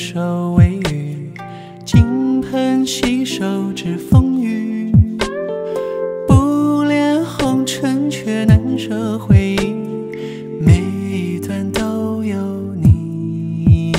手为雨，金盆洗手知风雨。不恋红尘，却难舍回忆，每一段都有你。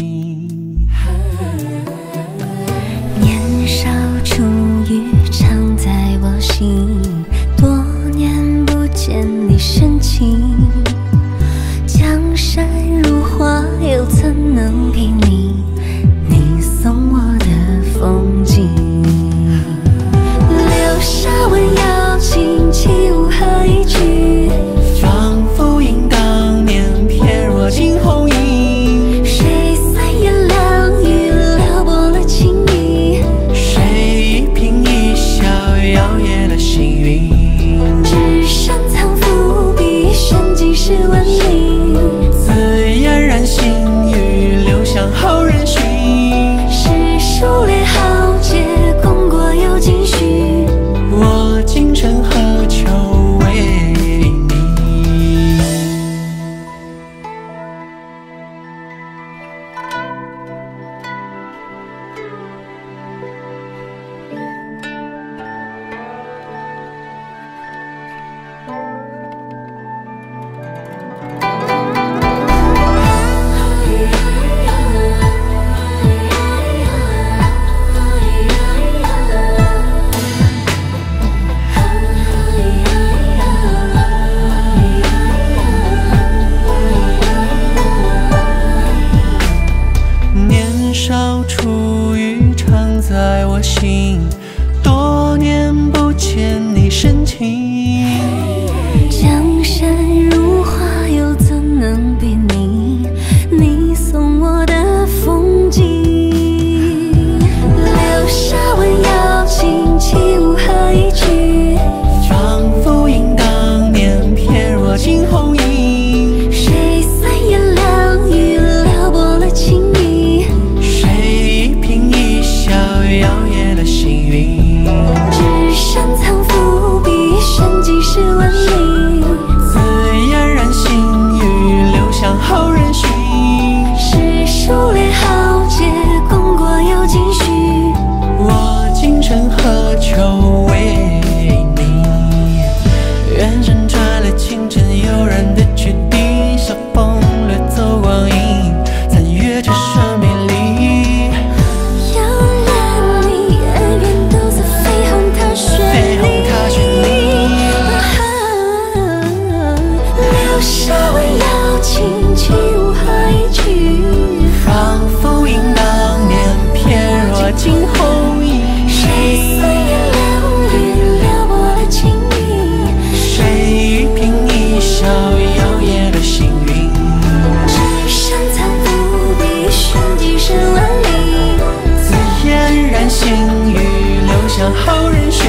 年少初遇，常在我心，多年不见你深情。江山如画，又怎能比拟你送我的风景？留下温瑶琴，起舞和一句， 仿佛映当年翩若惊鸿影。 谁三言两语撩拨了情意？ 谁一颦一笑摇曳了星云？ 只身藏伏笔，玄机是万里。 自嫣然心语，留香后人寻。 是数列豪杰，功过有几许？ 我今生何求为你？年少初遇，常在我心，多年不见你深情。 江山如画，又怎能比拟你送我的风景？留下温瑶琴，起舞和一句， 仿佛映当年翩若惊鸿影。 谁三言两语撩拨了情意？ 谁一颦一笑摇曳了星云？ 只身藏伏笔，玄机是万里。 自嫣然心语，留香后人寻。 是数列豪杰，功过有几许？ 我今生何求为你？远山传来清晨悠然的曲笛，晓风掠走光阴，残月折射迷离。 遥远你，耳边都在绯红踏雪里。留下温瑶琴，起舞和一句， 仿佛映当年翩若惊鸿影。 谁三言两语撩拨了情意？ 谁一颦一笑摇曳了星云？ 只身藏伏笔，玄机是万里。 自嫣然心语，留香后人寻。